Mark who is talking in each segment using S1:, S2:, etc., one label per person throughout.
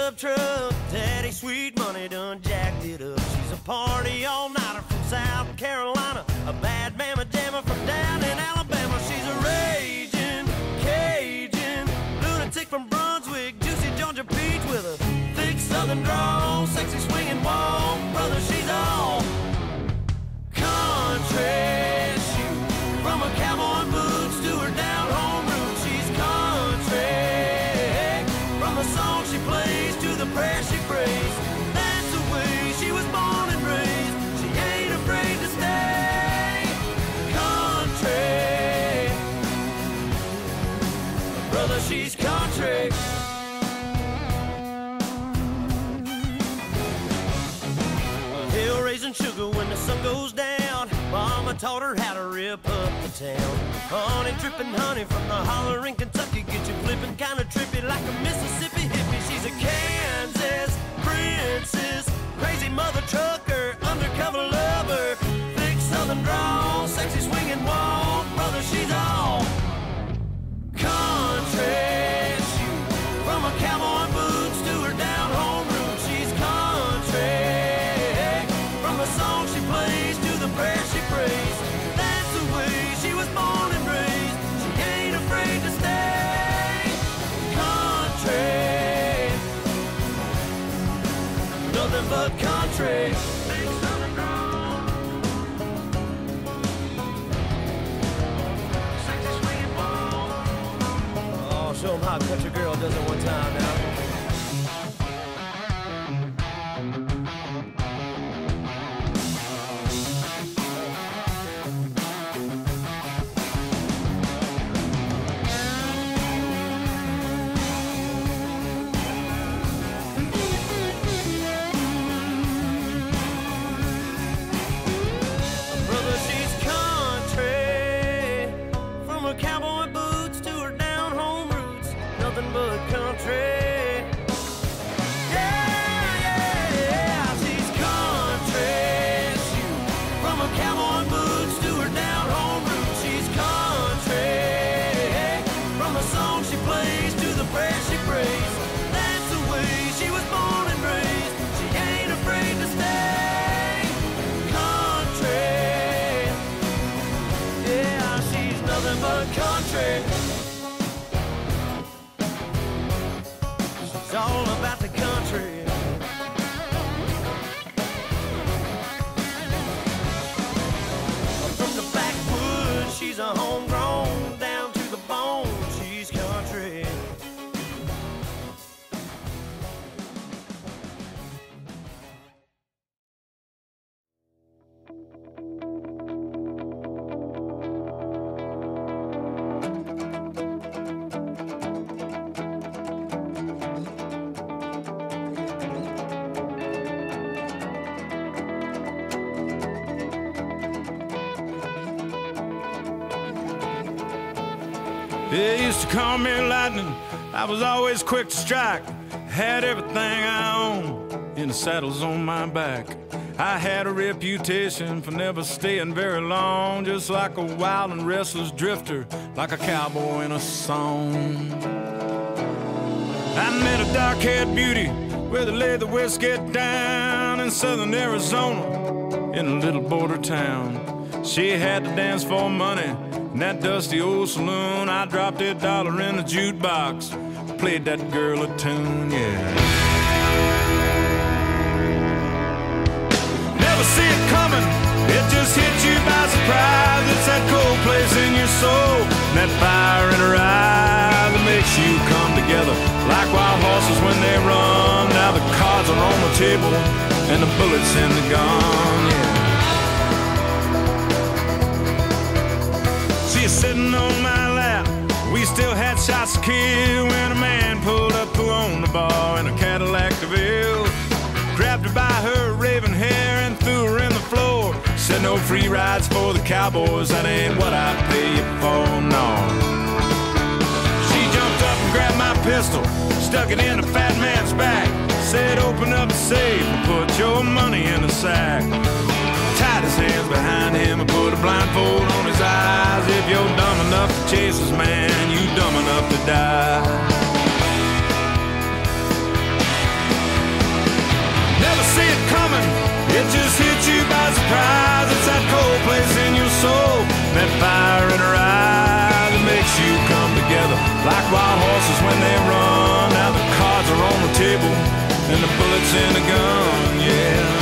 S1: pickup truck. Daddy Sweet Money done jacked it up. She's a party all-nighter from South Carolina, a bad mamma jammer from down in Alabama. She's a raging Cajun lunatic from Brunswick, juicy Georgia peach with a thick southern drawl, sexy swinging walk. Brother, she's all country. Shoot, from her cowboy boots to her down home roots, she's country. From the song she plays to the prayer she prays, that's the way she was born and raised. She ain't afraid to stay country. Brother, she's country. Hill raising sugar when the sun goes down. Mama taught her how to rip up the town. Honey dripping honey from the holler in Kentucky, get you flipping kinda trippy like a Mississippi hippie. She's a Kansas princess, crazy mother trucker, undercover lover, thick southern drawl, sexy swinging walk. Brother, she's all country. Shoot, from her cowboy boots to her down home roots, she's country. From the song she plays to the prayer she prays, that's the way she was born and raised. She ain't afraid to stay country. Nothing but country. Big southern drawl, sexy swinging ball. Oh, show 'em how a country girl does it one time now. Brother, she's country. From her cowboy boots to her down home roots, nothing but country. Yeah, yeah, yeah, she's country. Shoot, from her cowboy boots to her down home roots, she's country. From the song she plays to the prayer she prays, that's the way she was born and raised. She ain't afraid to stay country. Yeah, she's nothing but country. She's all about the country. From the backwoods, she's a homegrown, down to the bone, she's country.
S2: They used to call me lightning, I was always quick to strike. Had everything I owned in the saddles on my back. I had a reputation for never staying very long, just like a wild and restless drifter, like a cowboy in a song. I met a dark-haired beauty where they lay the West get down in southern Arizona, in a little border town. She had to dance for money in that dusty old saloon. I dropped $1 in the jukebox, played that girl a tune, yeah. Never see it coming, it just hits you by surprise. It's that cold place in your soul, and that fire in her eye that makes you come together like wild horses when they run. Now the cards are on the table and the bullets in the gun, yeah. She is sitting on my lap, we still had shots to kill when a man pulled up who owned the bar in a Cadillac DeVille. Grabbed her by her raven hair and threw her in the floor. Said no free rides for the cowboys, that ain't what I pay you for, no. She jumped up and grabbed my pistol, stuck it in the fat man's back. Said open up the safe and put your money in the sack. Tied his hands behind him and put a blindfold on his eyes. If you're dumb enough to chase this man, you dumb enough to die. you come together like wild horses when they run. Now the cards are on the table and the bullets in the gun, yeah.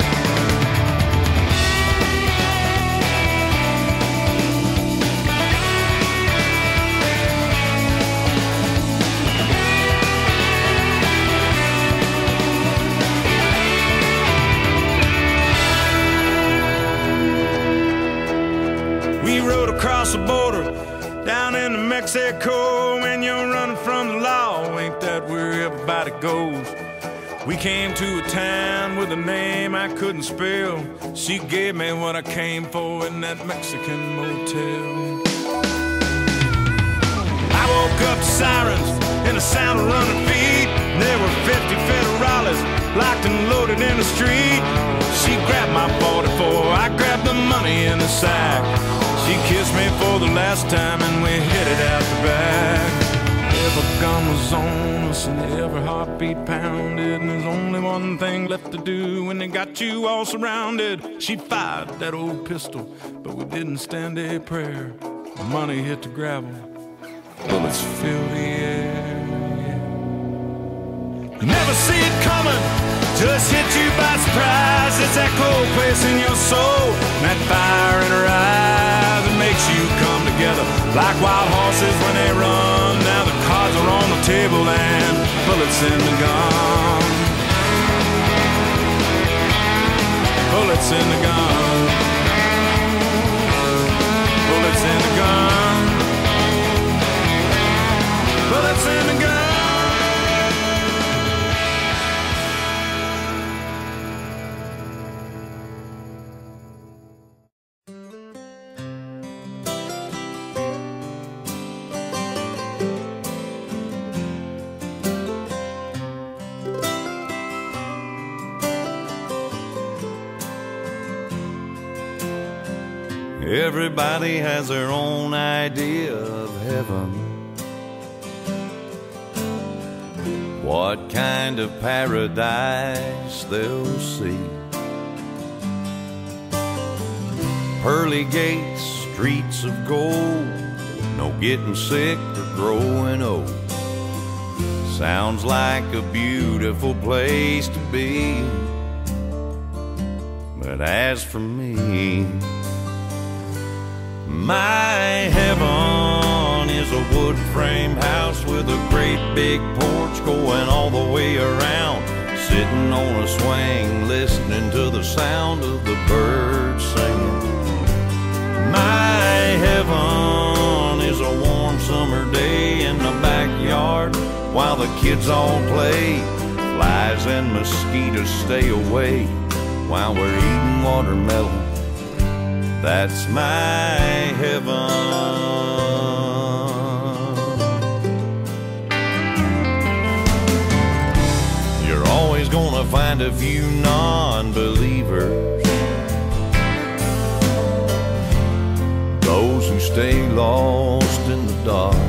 S2: We rode across the border down into Mexico. When you're running from the law, ain't that where everybody goes? We came to a town with a name I couldn't spell. She gave me what I came for in that Mexican motel. I woke up to sirens and the sound of running feet. There were 50 federales locked and loaded in the street. She grabbed my 44, I grabbed the money in the sack. She kissed me for the last time and we headed out the back. Every gun was on us and every heartbeat pounded, and there's only one thing left to do when they got you all surrounded. She fired that old pistol, but we didn't stand a prayer. Money hit the gravel, bullets filled the air. You never see it coming, just hit you by surprise. It's that cold place in your soul, and that fire in her eyes that makes you come together like wild horses when they run. Now the cards are on the table and bullets in the gun. Bullets in the gun. Bullets in the gun. Bullets in the gun.
S1: Everybody has their own idea of heaven. What kind of paradise they'll see. Pearly gates, streets of gold, no getting sick or growing old. Sounds like a beautiful place to be. But as for me, my heaven is a wood frame house with a great big porch going all the way around. Sitting on a swing, listening to the sound of the birds singing. My heaven is a warm summer day in the backyard while the kids all play. Flies and mosquitoes stay away while we're eating watermelon. That's my heaven. You're always gonna find a few non-believers, those who stay lost in the dark.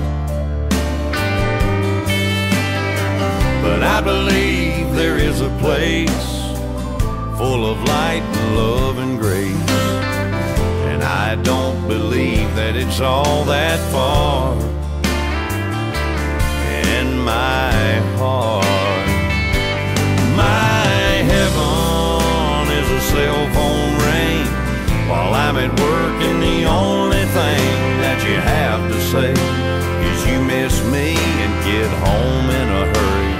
S1: But I believe there is a place full of light and love and grace. And I don't believe that it's all that far in my heart. My heaven is a cell phone ring while I'm at work, and the only thing that you have to say is you miss me and get home in a hurry.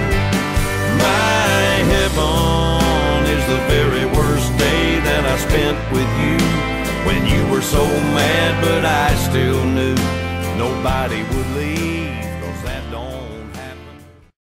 S1: My heaven is the very worst day that I spent with you, when you were so mad, but I still knew nobody would leave.